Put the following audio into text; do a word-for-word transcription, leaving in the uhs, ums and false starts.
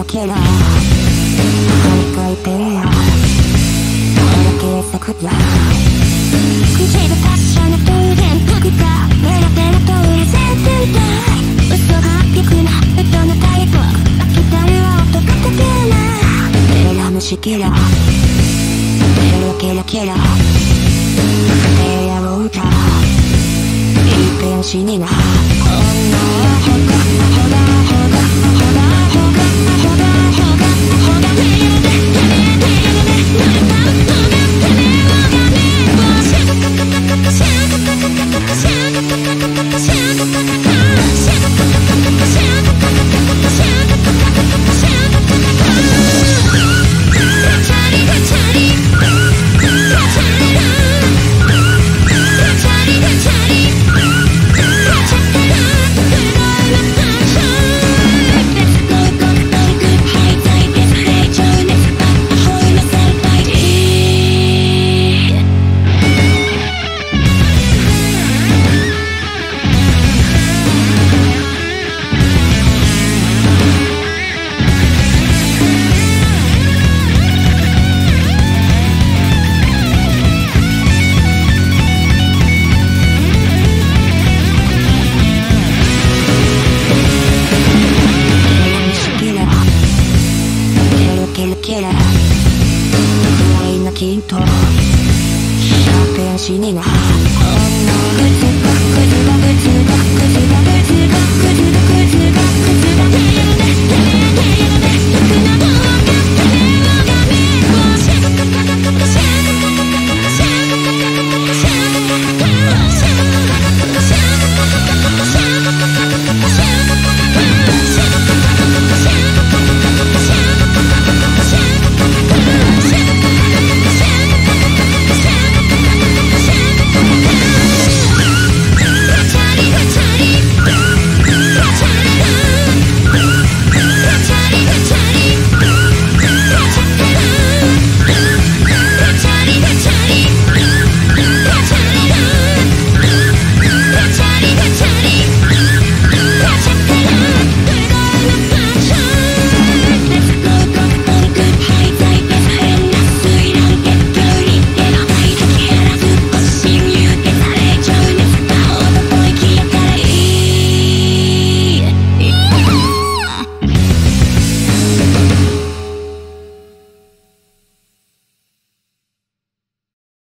ラキラ半回転や計測や口で達者なトイレン特化メラペラトイレ全然だ嘘がっぴくな人のタイプ飽きたる音がかけなエラ虫キラエラキラキラ家庭やろうかいっぺん死にな女はほかほだほだほだほかほだほかほだてやでてめてやでなるたのがてめえはがねもシャカカカカカカシャカカカカカシャカカカカカシャカカカカシャカカカカカシャカカカカシャカカカカシャカカカカガチャリガチャリガチャリラガチャリガチャリきっと百円死にな女グズがグズがグズがグズがグズがグズが